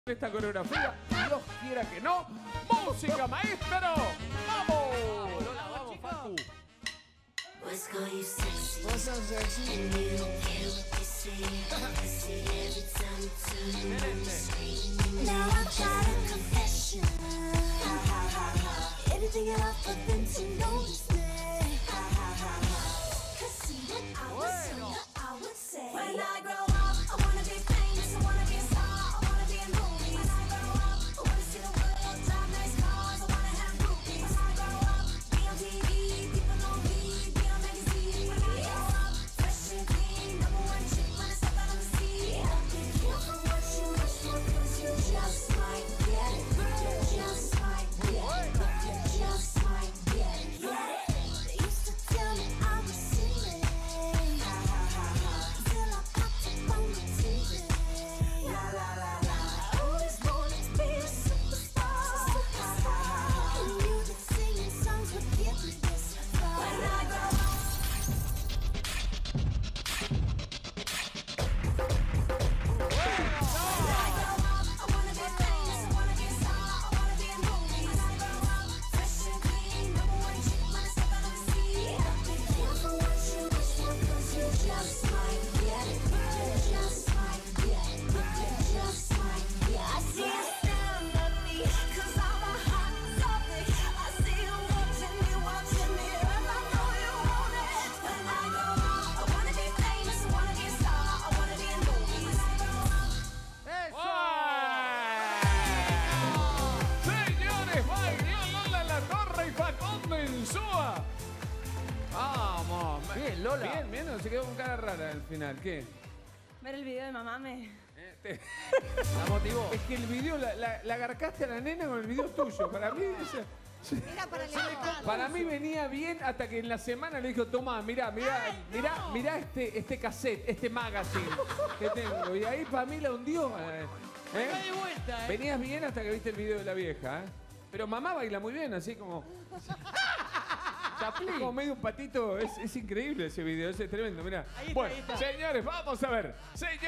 esta coreografía, Dios quiera que no. ¡Música, maestro! ¡Vamos! Lola, vamos, Facu. Vos sos sexy. Now I've got a confession. Anything at all for them to notice me. 'Cause see when I was younger, I would say, when I grow up, I wanna be famous, I wanna be a star, I wanna be in movies. When I grow up, I wanna see the world, drive nice cars, I wanna have groupies. When I grow up, be on TV, people know me, be on magazine. When I grow up, fresh and clean, #1 chick when I step out on the scene. Be careful what you wish for, 'cause you just might get it. You just might get it. You just might get it. They used to tell me I was silly. Till I popped up on the TV. La la la la. I always wanted to be a superstar. And music, singing songs would get me this far. When I grow up. Vamos. Bien, Lola. Bien, bien, no se quedó con cara rara al final. ¿Qué? Ver el video de mamá me... La motivó. Es que el video, la agarcaste a la nena con el video tuyo. Para mí, Era para levantar. para mí venía bien hasta que en la semana le dijo, toma, mirá este cassette, este magazine que tengo. Y ahí para mí la hundió. Venga de vuelta, Venías bien hasta que viste el video de la vieja, ¿eh? Pero mamá baila muy bien, así como... Es como medio un patito, es increíble ese video, es tremendo, mirá. Ahí está, Bueno, ahí está. señores, vamos a ver.